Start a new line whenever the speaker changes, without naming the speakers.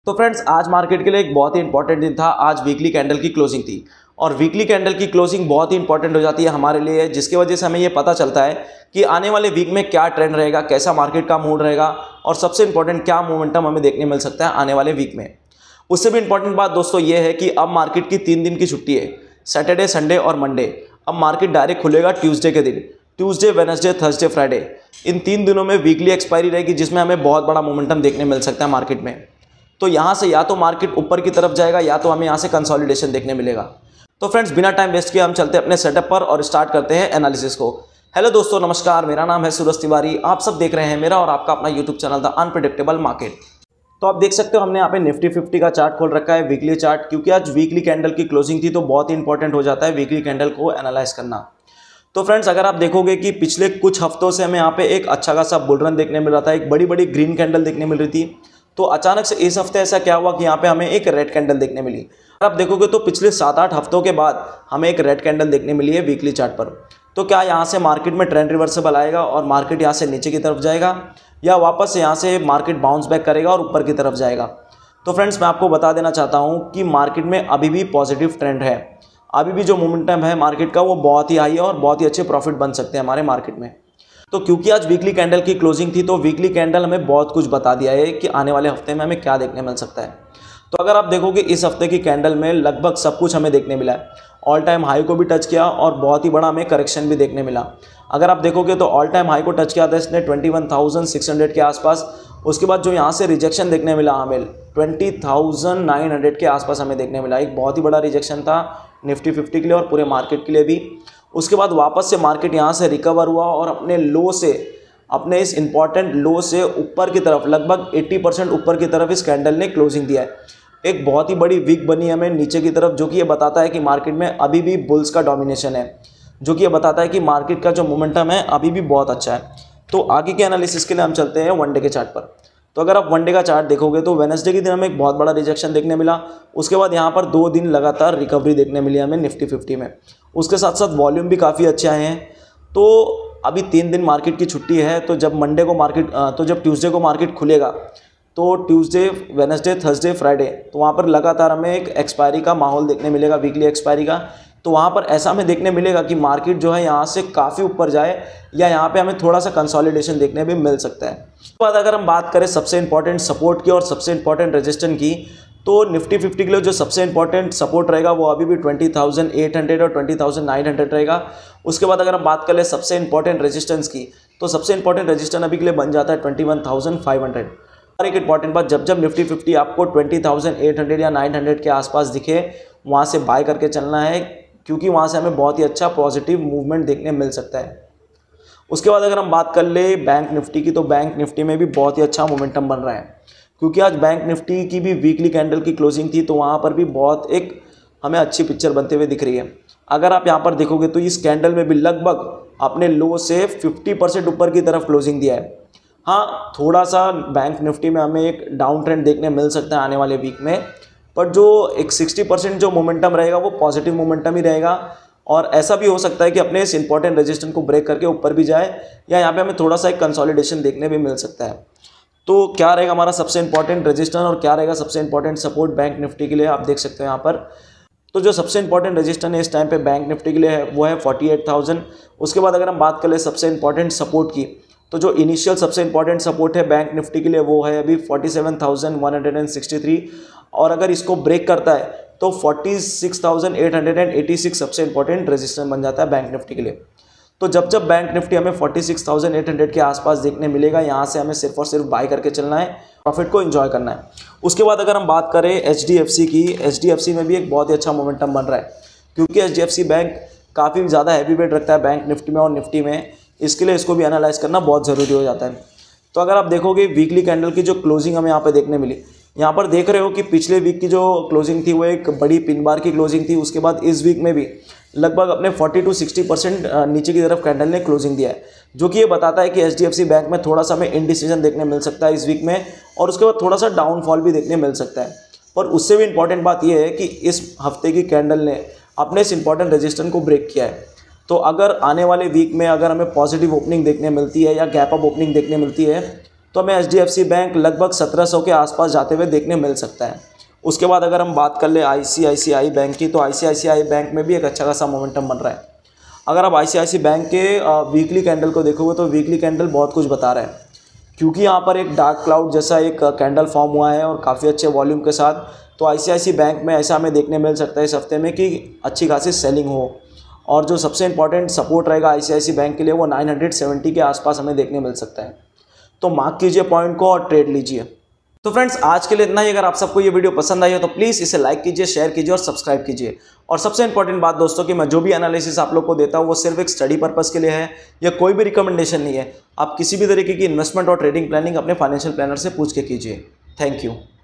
तो फ्रेंड्स, आज मार्केट के लिए एक बहुत ही इंपॉर्टेंट दिन था। आज वीकली कैंडल की क्लोजिंग थी और वीकली कैंडल की क्लोजिंग बहुत ही इंपॉर्टेंट हो जाती है हमारे लिए, जिसकी वजह से हमें ये पता चलता है कि आने वाले वीक में क्या ट्रेंड रहेगा, कैसा मार्केट का मूड रहेगा और सबसे इंपॉर्टेंट क्या मोमेंटम हमें देखने मिल सकता है आने वाले वीक में। उससे भी इंपॉर्टेंट बात दोस्तों ये है कि अब मार्केट की 3 दिन की छुट्टी है, सैटरडे, संडे और मंडे। अब मार्केट डायरेक्ट खुलेगा ट्यूसडे के दिन। ट्यूसडे, वेडनेसडे, थर्सडे, फ्राइडे, इन 3 दिनों में वीकली एक्सपायरी रहेगी, जिसमें हमें बहुत बड़ा मोमेंटम देखने मिल सकता है मार्केट में। तो यहाँ से या तो मार्केट ऊपर की तरफ जाएगा या तो हमें यहाँ से कंसोलिडेशन देखने मिलेगा। तो फ्रेंड्स, बिना टाइम वेस्ट किए हम चलते हैं अपने सेटअप पर और स्टार्ट करते हैं एनालिसिस को। हेलो दोस्तों, नमस्कार। मेरा नाम है सूरज तिवारी। आप सब देख रहे हैं मेरा और आपका अपना YouTube channel the unpredictable market. तो आप देख सकते हो हमने यहाँ पे निफ्टी 50 का चार्ट खोल रखा है, वीकली चार्ट, क्योंकि आज वीकली कैंडल की क्लोजिंग थी तो बहुत ही इंपॉर्टेंट हो जाता है वीकली कैंडल को एनालाइज करना। तो फ्रेंड्स, अगर आप देखोगे कि पिछले कुछ हफ्तों से हमें यहाँ पे एक अच्छा खासा बुल रन देखने मिल रहा था, एक बड़ी बड़ी ग्रीन कैंडल देखने मिल रही थी। तो अचानक से इस हफ्ते ऐसा क्या हुआ कि यहाँ पे हमें एक रेड कैंडल देखने मिली। अगर आप देखोगे तो पिछले 7-8 हफ्तों के बाद हमें एक रेड कैंडल देखने मिली है वीकली चार्ट पर। तो क्या यहाँ से मार्केट में ट्रेंड रिवर्सेबल आएगा और मार्केट यहाँ से नीचे की तरफ जाएगा, या वापस यहाँ से मार्केट बाउंस बैक करेगा और ऊपर की तरफ जाएगा? तो फ्रेंड्स, मैं आपको बता देना चाहता हूँ कि मार्केट में अभी भी पॉजिटिव ट्रेंड है। अभी भी जो मोमेंटम है मार्केट का वो बहुत ही हाई है और बहुत ही अच्छे प्रॉफिट बन सकते हैं हमारे मार्केट में। तो क्योंकि आज वीकली कैंडल की क्लोजिंग थी तो वीकली कैंडल हमें बहुत कुछ बता दिया है कि आने वाले हफ्ते में हमें क्या देखने मिल सकता है। तो अगर आप देखोगे इस हफ्ते की कैंडल में लगभग सब कुछ हमें देखने मिला है। ऑल टाइम हाई को भी टच किया और बहुत ही बड़ा हमें करेक्शन भी देखने मिला। अगर आप देखोगे तो ऑल टाइम हाई को टच किया था इसने 21,600 के आसपास। उसके बाद जो यहाँ से रिजेक्शन देखने मिला हमें 20,900 के आसपास हमें देखने मिला। एक बहुत ही बड़ा रिजेक्शन था निफ्टी 50 के लिए और पूरे मार्केट के लिए भी। उसके बाद वापस से मार्केट यहाँ से रिकवर हुआ और अपने लो से, अपने इस इंपॉर्टेंट लो से ऊपर की तरफ लगभग 80% ऊपर की तरफ इस कैंडल ने क्लोजिंग दिया है। एक बहुत ही बड़ी वीक बनी हमें नीचे की तरफ, जो कि ये बताता है कि मार्केट में अभी भी बुल्स का डोमिनेशन है, जो कि ये बताता है कि मार्केट का जो मोमेंटम है अभी भी बहुत अच्छा है। तो आगे के एनालिसिस के लिए हम चलते हैं वन डे के चार्ट पर। तो अगर आप वन डे का चार्ट देखोगे तो वेडनेसडे के दिन हमें एक बहुत बड़ा रिजेक्शन देखने मिला। उसके बाद यहाँ पर 2 दिन लगातार रिकवरी देखने मिली हमें निफ्टी 50 में। उसके साथ साथ वॉल्यूम भी काफ़ी अच्छे आए हैं। तो अभी 3 दिन मार्केट की छुट्टी है, तो जब जब ट्यूसडे को मार्केट खुलेगा तो ट्यूसडे, वेडनेसडे, थर्सडे, फ्राइडे, तो वहाँ पर लगातार हमें एक एक्सपायरी का माहौल देखने मिलेगा, वीकली एक्सपायरी का। तो वहाँ पर ऐसा हमें देखने मिलेगा कि मार्केट जो है यहाँ से काफ़ी ऊपर जाए या यहाँ पे हमें थोड़ा सा कंसोलिडेशन देखने भी मिल सकता है। उसके बाद अगर हम बात करें सबसे इंपॉर्टेंट सपोर्ट की और सबसे इंपॉर्टेंट रेजिस्टेंस की, तो निफ्टी 50 के लिए जो सबसे इंपॉर्टेंट सपोर्ट रहेगा वो अभी भी 20,800 और 20,900 रहेगा। उसके बाद अगर हम बात करें सबसे इंपॉर्टेंट रेजिस्टेंस की, तो सबसे इंपॉर्टेंट रेजिस्टेंस अभी के लिए बन जाता है 21,500। और एक इंपॉर्टेंट बात, जब जब निफ्टी 50 आपको 20,800 या 900 के आसपास दिखे, वहाँ से बाय करके चलना है, क्योंकि वहाँ से हमें बहुत ही अच्छा पॉजिटिव मूवमेंट देखने मिल सकता है। उसके बाद अगर हम बात कर ले बैंक निफ्टी की, तो बैंक निफ्टी में भी बहुत ही अच्छा मोमेंटम बन रहा है, क्योंकि आज बैंक निफ्टी की भी वीकली कैंडल की क्लोजिंग थी तो वहाँ पर भी बहुत एक हमें अच्छी पिक्चर बनते हुए दिख रही है। अगर आप यहाँ पर देखोगे तो इस कैंडल में भी लगभग अपने लो से 50% ऊपर की तरफ क्लोजिंग दिया है। हाँ, थोड़ा सा बैंक निफ्टी में हमें एक डाउन ट्रेंड देखने मिल सकता है आने वाले वीक में, पर जो एक 60% जो मोमेंटम रहेगा वो पॉजिटिव मोमेंटम ही रहेगा। और ऐसा भी हो सकता है कि अपने इस इंपॉर्टेंट रेजिस्टेंस को ब्रेक करके ऊपर भी जाए, या यहाँ पे हमें थोड़ा सा एक कंसोलिडेशन देखने भी मिल सकता है। तो क्या रहेगा हमारा सबसे इंपॉर्टेंट रेजिस्टेंस और क्या रहेगा सबसे इंपॉर्टेंट सपोर्ट बैंक निफ्टी के लिए, आप देख सकते हो यहाँ पर। तो जो सबसे इंपॉर्टेंट रेजिस्टेंस है इस टाइम पे बैंक निफ्टी के लिए है वो है 48,000। उसके बाद अगर हम बात करें सबसे इंपॉर्टेंट सपोर्ट की, तो जो इनिशियल सबसे इंपॉर्टेंट सपोर्ट है बैंक निफ्टी के लिए वो है अभी 47,163। और अगर इसको ब्रेक करता है तो 46,886 सबसे इंपॉर्टेंट रेजिस्टेंस बन जाता है बैंक निफ्टी के लिए। तो जब जब बैंक निफ्टी हमें 46,800 के आसपास देखने मिलेगा, यहाँ से हमें सिर्फ और सिर्फ बाय करके चलना है, प्रॉफिट को एंजॉय करना है। उसके बाद अगर हम बात करें एचडीएफसी की, एचडीएफसी में भी एक बहुत ही अच्छा मोमेंटम बन रहा है, क्योंकि एचडीएफसी बैंक काफ़ी ज़्यादा हैवी वेट रखता है बैंक निफ्टी में और निफ्टी में, इसके लिए इसको भी एनालाइज करना बहुत ज़रूरी हो जाता है। तो अगर आप देखोगे वीकली कैंडल की जो क्लोजिंग हमें यहाँ पे देखने मिली, यहाँ पर देख रहे हो कि पिछले वीक की जो क्लोजिंग थी वो एक बड़ी पिन बार की क्लोजिंग थी। उसके बाद इस वीक में भी लगभग अपने 40-60% नीचे की तरफ कैंडल ने क्लोजिंग दिया है, जो कि ये बताता है कि एचडीएफसी बैंक में थोड़ा सा हमें इनडिसीजन देखने मिल सकता है इस वीक में, और उसके बाद थोड़ा सा डाउनफॉल भी देखने मिल सकता है। पर उससे भी इंपॉर्टेंट बात यह है कि इस हफ्ते की कैंडल ने अपने इस इंपॉर्टेंट रेजिस्टेंस को ब्रेक किया है। तो अगर आने वाले वीक में अगर हमें पॉजिटिव ओपनिंग देखने मिलती है या गैप अप ओपनिंग देखने मिलती है, तो हमें HDFC बैंक लगभग 1700 के आसपास जाते हुए देखने मिल सकता है। उसके बाद अगर हम बात कर ले ICICI बैंक की, तो ICICI बैंक में भी एक अच्छा खासा मोमेंटम बन रहा है। अगर आप ICICI बैंक के वीकली कैंडल को देखोगे तो वीकली कैंडल बहुत कुछ बता रहा है, क्योंकि यहाँ पर एक डार्क क्लाउड जैसा एक कैंडल फॉर्म हुआ है और काफ़ी अच्छे वॉल्यूम के साथ। तो ICICI बैंक में ऐसा हमें देखने मिल सकता है इस हफ्ते में कि अच्छी खासी सेलिंग हो, और जो सबसे इंपॉर्टेंट सपोर्ट रहेगा ICICI बैंक के लिए वो 970 के आसपास हमें देखने मिल सकता है। तो मार्क कीजिए पॉइंट को और ट्रेड लीजिए। तो फ्रेंड्स, आज के लिए इतना ही। अगर आप सबको ये वीडियो पसंद आई हो तो प्लीज़ इसे लाइक कीजिए, शेयर कीजिए और सब्सक्राइब कीजिए। और सबसे इंपॉर्टेंट बात दोस्तों कि मैं जो भी एनालिसिस आप लोग को देता हूँ वो सिर्फ एक स्टडी पर्पस के लिए है, या कोई भी रिकमेंडेशन नहीं है। आप किसी भी तरीके की इन्वेस्टमेंट और ट्रेडिंग प्लानिंग अपने फाइनेंशियल प्लानर से पूछ के कीजिए। Thank you.